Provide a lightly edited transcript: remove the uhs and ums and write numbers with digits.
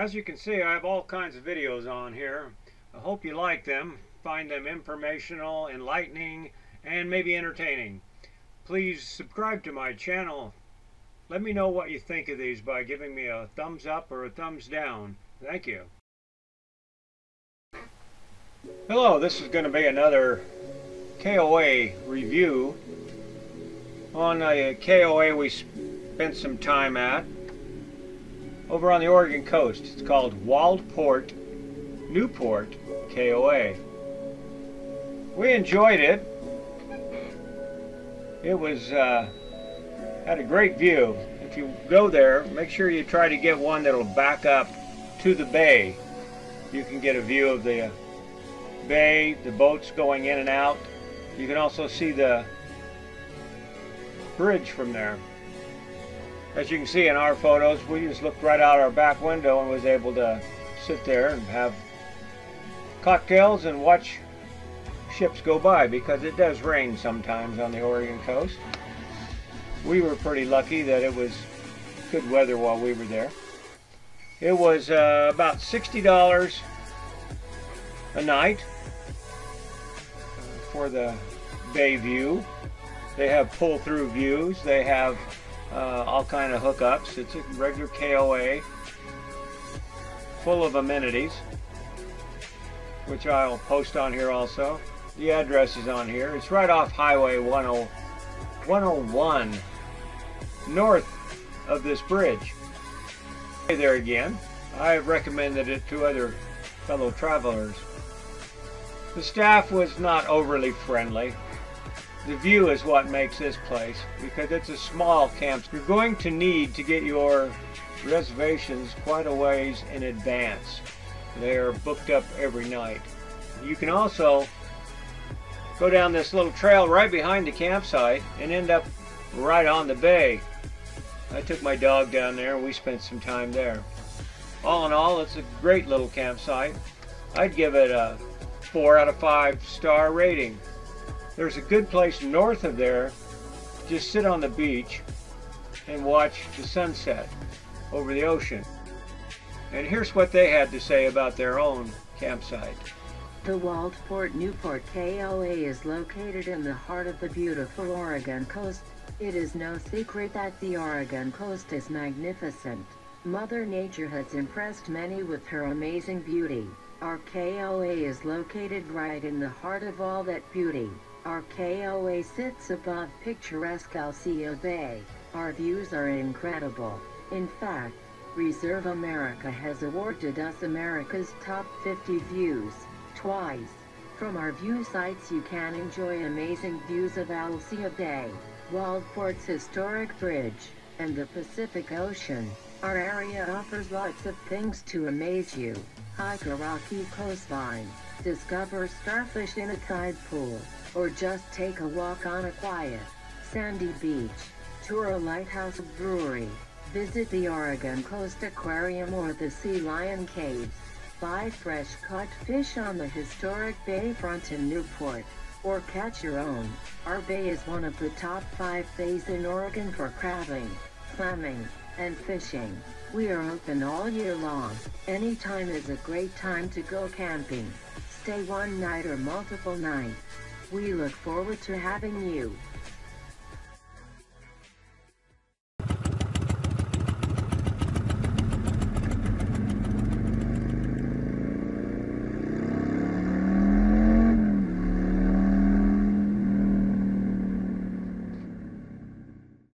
As you can see, I have all kinds of videos on here. I hope you like them, find them informational, enlightening, and maybe entertaining. Please subscribe to my channel. Let me know what you think of these by giving me a thumbs up or a thumbs down. Thank you. Hello, this is going to be another KOA review on a KOA we spent some time at over on the Oregon coast. It's called Waldport Newport KOA. We enjoyed it. It was had a great view. If you go there, make sure you try to get one that'll back up to the bay. You can get a view of the bay, the boats going in and out. You can also see the bridge from there. As you can see in our photos, we just looked right out our back window and was able to sit there and have cocktails and watch ships go by, because it does rain sometimes on the Oregon coast. We were pretty lucky that it was good weather while we were there. It was about $60 a night for the bay view. They have pull-through views. They have all kind of hookups. It's a regular KOA full of amenities, which I'll post on here also. The address is on here. It's right off Highway 101 north of this bridge. There again, I have recommended it to other fellow travelers. The staff was not overly friendly. The view is what makes this place, because it's a small camp. You're going to need to get your reservations quite a ways in advance. They are booked up every night. You can also go down this little trail right behind the campsite and end up right on the bay. I took my dog down there and we spent some time there. All in all, it's a great little campsite. I'd give it a 4 out of 5 star rating. There's a good place north of there. Just sit on the beach and watch the sunset over the ocean. And here's what they had to say about their own campsite. The Waldport Newport KOA is located in the heart of the beautiful Oregon coast. It is no secret that the Oregon coast is magnificent. Mother Nature has impressed many with her amazing beauty. Our KOA is located right in the heart of all that beauty. Our KOA sits above picturesque Alsea Bay. Our views are incredible. In fact, Reserve America has awarded us America's top 50 views twice. From our view sites you can enjoy amazing views of Alsea Bay, Waldport's historic bridge, and the Pacific Ocean. Our area offers lots of things to amaze you. Hike a rocky coastline, discover starfish in a tide pool, or just take a walk on a quiet, sandy beach. Tour a lighthouse brewery, visit the Oregon Coast Aquarium or the Sea Lion Caves. Buy fresh caught fish on the historic bayfront in Newport, or catch your own. Our bay is one of the top 5 bays in Oregon for crabbing, clamming, and fishing. We are open all year long. Any time is a great time to go camping. Stay one night or multiple nights. We look forward to having you.